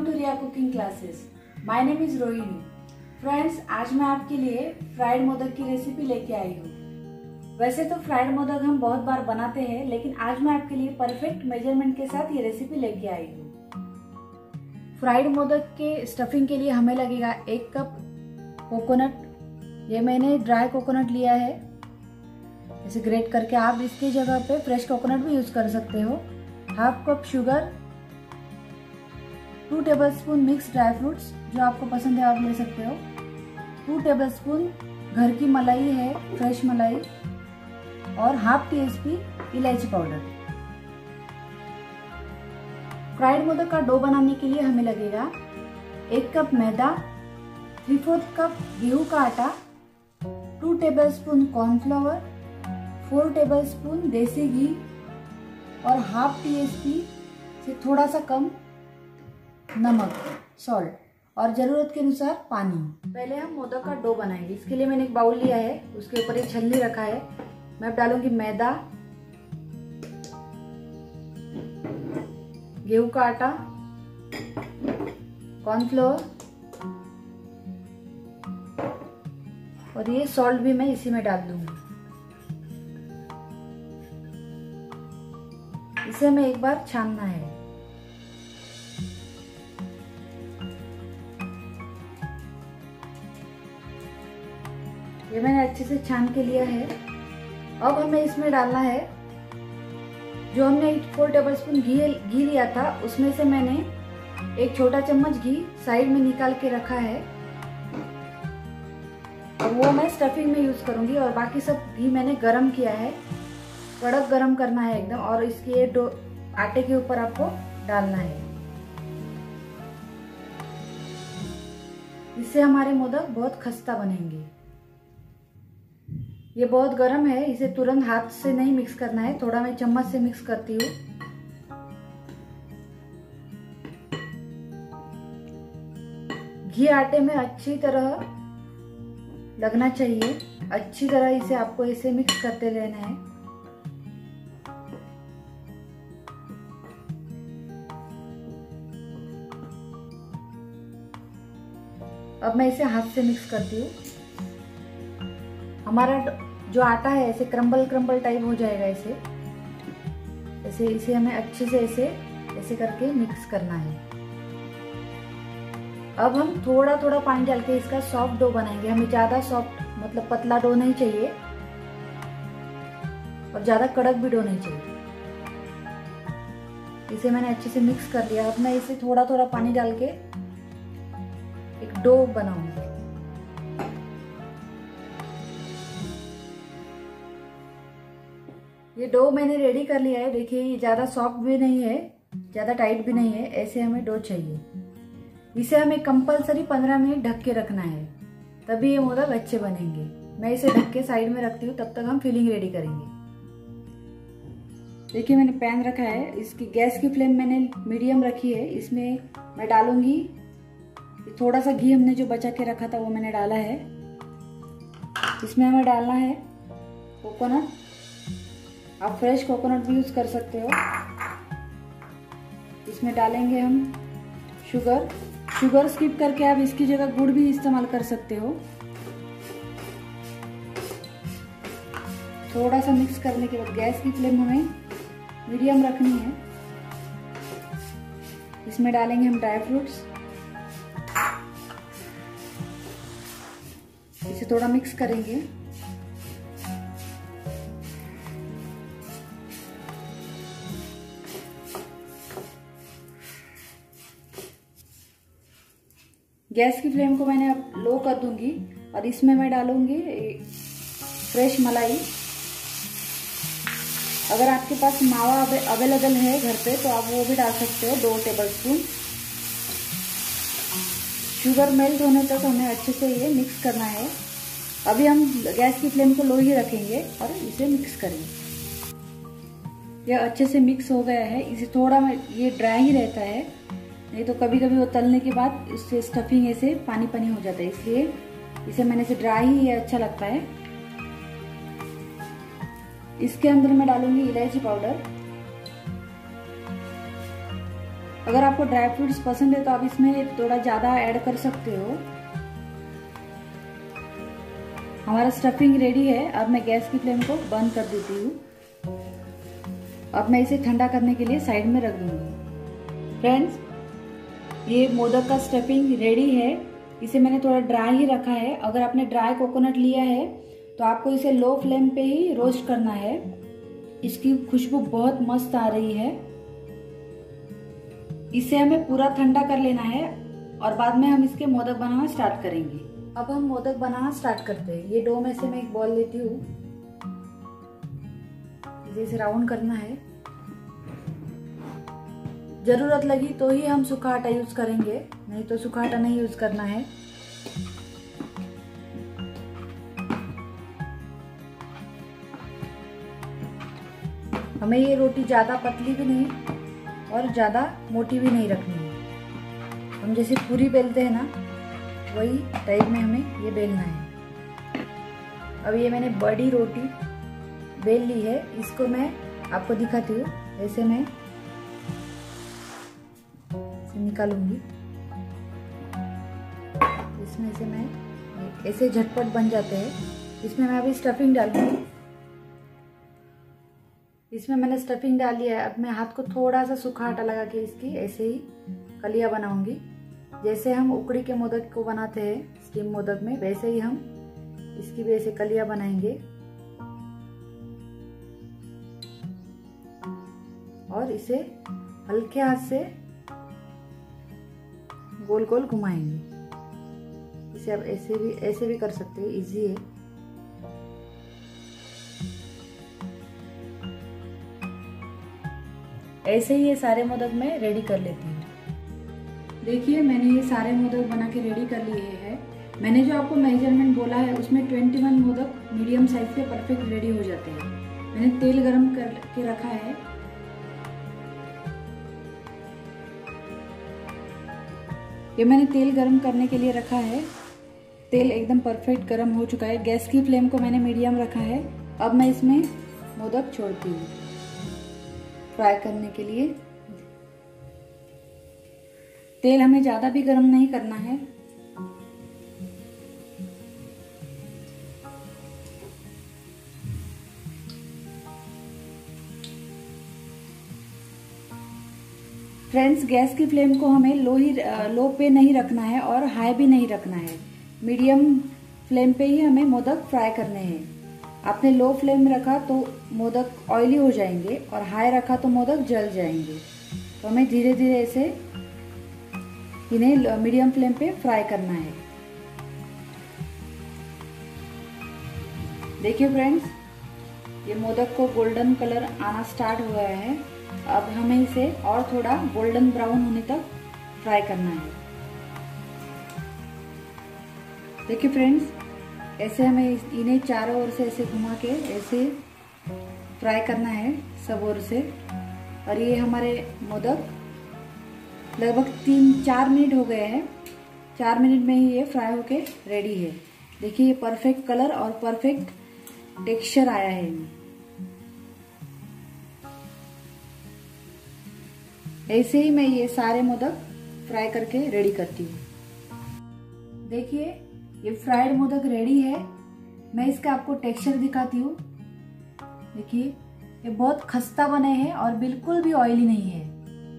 To Riya cooking classes. My name is Rohini. Friends, आज मैं आपके लिए फ्राइड मोदक की रेसिपी लेके आई हूँ। वैसे तो फ्राइड मोदक हम बहुत बार बनाते हैं, लेकिन आज मैं आपके लिए परफेक्ट मेजरमेंट के साथ ये रेसिपी लेके आई हूँ। फ्राइड मोदक के स्टफिंग के लिए हमें लगेगा 1 कप कोकोनट। ये मैंने ड्राई कोकोनट लिया है, इसे ग्रेट करके। आप इसकी जगह पे फ्रेश कोकोनट भी यूज कर सकते हो। Half cup sugar, 2 tablespoon mix dry fruits, जो आपको पसंद है आप ले सकते हो। 2 टेबलस्पून घर की मलाई है, फ्रेश मलाई, और हाफ टीस्पून इलायची पाउडर। फ्राइड मोदक का डो बनाने के लिए हमें लगेगा 1 कप मैदा, 3/4 कप गेहूं का आटा, 2 टेबलस्पून कॉर्नफ्लावर, 4 टेबलस्पून देसी घी और हाफ टीस्पून से थोड़ा सा कम नमक, सॉल्ट, और जरूरत के अनुसार पानी। पहले हम मोदक का डो बनाएंगे। इसके लिए मैंने एक बाउल लिया है, उसके ऊपर एक छलनी रखा है। मैं अब डालूंगी मैदा, गेहूं का आटा, कॉर्नफ्लोर, और ये सॉल्ट भी मैं इसी में डाल दूंगी। इसे हमें एक बार छानना है। ये मैंने अच्छे से छान के लिया है। अब हमें इसमें डालना है, जो हमने 4 टेबलस्पून घी लिया था, उसमें से मैंने एक छोटा चम्मच घी साइड में निकाल के रखा है, और वो मैं स्टफिंग में यूज करूंगी। और बाकी सब घी मैंने गरम किया है, कड़क गरम करना है एकदम, और इसके डो आटे के ऊपर आपको डालना है। इससे हमारे मोदक बहुत खस्ता बनेंगे। ये बहुत गर्म है, इसे तुरंत हाथ से नहीं मिक्स करना है, थोड़ा मैं चम्मच से मिक्स करती हूँ। घी आटे में अच्छी तरह लगना चाहिए। अच्छी तरह इसे आपको इसे मिक्स करते रहना है। अब मैं इसे हाथ से मिक्स करती हूँ। हमारा जो आटा है ऐसे क्रम्बल टाइप हो जाएगा। इसे हमें अच्छे से ऐसे करके मिक्स करना है। अब हम थोड़ा थोड़ा पानी डाल के इसका सॉफ्ट डो बनाएंगे। हमें ज्यादा सॉफ्ट मतलब पतला डो नहीं चाहिए, और ज्यादा कड़क भी डो नहीं चाहिए। इसे मैंने अच्छे से मिक्स कर लिया। अब मैं इसे थोड़ा थोड़ा पानी डाल के एक डो बनाऊंगी। ये डो मैंने रेडी कर लिया है। देखिए, ये ज्यादा सॉफ्ट भी नहीं है, ज्यादा टाइट भी नहीं है। ऐसे हमें डो चाहिए। इसे हमें कंपलसरी 15 मिनट ढक के रखना है, तभी ये मोदक अच्छे बनेंगे। मैं इसे ढक के साइड में रखती हूँ, तब तक हम फिलिंग रेडी करेंगे। देखिए, मैंने पैन रखा है। इसकी गैस की फ्लेम मैंने मीडियम रखी है। इसमें मैं डालूंगी थोड़ा सा घी, हमने जो बचा के रखा था वो मैंने डाला है। इसमें हमें डालना है कोकोनट। आप फ्रेश कोकोनट भी यूज कर सकते हो। इसमें डालेंगे हम शुगर स्किप करके आप इसकी जगह गुड़ भी इस्तेमाल कर सकते हो। थोड़ा सा मिक्स करने के बाद गैस की फ्लेम हमें मीडियम रखनी है। इसमें डालेंगे हम ड्राई फ्रूट्स। इसे थोड़ा मिक्स करेंगे। गैस की फ्लेम को मैंने अब लो कर दूंगी, और इसमें मैं डालूंगी फ्रेश मलाई। अगर आपके पास मावा अवेलेबल है घर पे तो आप वो भी डाल सकते हो, 2 टेबलस्पून। शुगर मेल्ट होने तक हमें अच्छे से ये मिक्स करना है। अभी हम गैस की फ्लेम को लो ही रखेंगे और इसे मिक्स करेंगे। यह अच्छे से मिक्स हो गया है। इसे थोड़ा ये ड्राई ही रहता है, नहीं तो कभी कभी वो तलने के बाद इससे स्टफिंग ऐसे पानी हो जाता है, इसलिए इसे मैंने इसे ड्राई ही ये अच्छा लगता है। इसके अंदर मैं डालूंगी इलायची पाउडर। अगर आपको ड्राई फ्रूट्स पसंद है तो आप इसमें थोड़ा ज़्यादा ऐड कर सकते हो। हमारा स्टफिंग रेडी है। अब मैं गैस की फ्लेम को बंद कर देती हूँ। अब मैं इसे ठंडा करने के लिए साइड में रख दूंगी। फ्रेंड्स, ये मोदक का स्टफिंग रेडी है। इसे मैंने थोड़ा ड्राई ही रखा है। अगर आपने ड्राई कोकोनट लिया है तो आपको इसे लो फ्लेम पे ही रोस्ट करना है। इसकी खुशबू बहुत मस्त आ रही है। इसे हमें पूरा ठंडा कर लेना है और बाद में हम इसके मोदक बनाना स्टार्ट करेंगे। अब हम मोदक बनाना स्टार्ट करते हैं। ये डो में से मैं एक बॉल लेती हूँ। इसे राउंड करना है। जरूरत लगी तो ही हम सूखा आटा यूज करेंगे, नहीं तो सूखा आटा नहीं यूज करना है। हमें ये रोटी ज्यादा पतली भी नहीं और ज्यादा मोटी भी नहीं रखनी है। हम जैसे पूरी बेलते हैं ना, वही टाइप में हमें ये बेलना है। अब ये मैंने बड़ी रोटी बेल ली है। इसको मैं आपको दिखाती हूँ। ऐसे मैं इसे निकालूंगी। इसमें से मैं ऐसे झटपट बन जाते हैं। इसमें मैं अभी स्टफिंग डालूंगी। इसमें मैंने स्टफिंग डाल लिया है। अब मैं हाथ को थोड़ा सा सूखा आटा लगा के इसकी ऐसे ही कलियां बनाऊंगी। जैसे हम उकड़ी के मोदक को बनाते हैं स्टीम मोदक में, वैसे ही हम इसकी भी ऐसे कलियां बनाएंगे और इसे हल्के हाथ से गोल गोल घुमाएंगे। इसे आप ऐसे भी कर सकते हैं, इजी है। ऐसे ही ये सारे मोदक मैं रेडी कर लेती हूँ। देखिए, मैंने ये सारे मोदक बना के रेडी कर लिए हैं। मैंने जो आपको मेजरमेंट बोला है उसमें 21 मोदक मीडियम साइज के परफेक्ट रेडी हो जाते हैं। मैंने तेल गरम करके रखा है। ये मैंने तेल गरम करने के लिए रखा है। तेल एकदम परफेक्ट गरम हो चुका है। गैस की फ्लेम को मैंने मीडियम रखा है। अब मैं इसमें मोदक छोड़ती हूँ फ्राई करने के लिए। तेल हमें ज्यादा भी गरम नहीं करना है। फ्रेंड्स, गैस की फ्लेम को हमें लो पे नहीं रखना है और हाई भी नहीं रखना है। मीडियम फ्लेम पे ही हमें मोदक फ्राई करने हैं। आपने लो फ्लेम में रखा तो मोदक ऑयली हो जाएंगे और हाई रखा तो मोदक जल जाएंगे। तो हमें धीरे धीरे ऐसे इन्हें मीडियम फ्लेम पे फ्राई करना है। देखिए फ्रेंड्स, ये मोदक को गोल्डन कलर आना स्टार्ट हो गया है। अब हमें इसे और थोड़ा गोल्डन ब्राउन होने तक फ्राई करना है। देखिए फ्रेंड्स, ऐसे हमें इन्हें चारों ओर से ऐसे घुमा के ऐसे फ्राई करना है सब ओर से। और ये हमारे मोदक लगभग 3-4 मिनट हो गए हैं। 4 मिनट में ही ये फ्राई होके रेडी है। देखिए, ये परफेक्ट कलर और परफेक्ट टेक्सचर आया है इनमें। ऐसे ही मैं ये सारे मोदक फ्राई करके रेडी करती हूँ। देखिए, ये फ्राइड मोदक रेडी है। मैं इसका आपको टेक्सचर दिखाती हूँ। देखिए, ये बहुत खस्ता बने हैं और बिल्कुल भी ऑयली नहीं है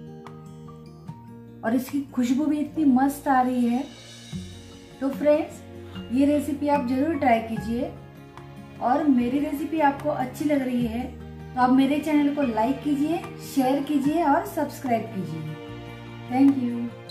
और इसकी खुशबू भी इतनी मस्त आ रही है। तो फ्रेंड्स, ये रेसिपी आप जरूर ट्राई कीजिए और मेरी रेसिपी आपको अच्छी लग रही है तो आप मेरे चैनल को लाइक कीजिए, शेयर कीजिए और सब्सक्राइब कीजिए। Thank you.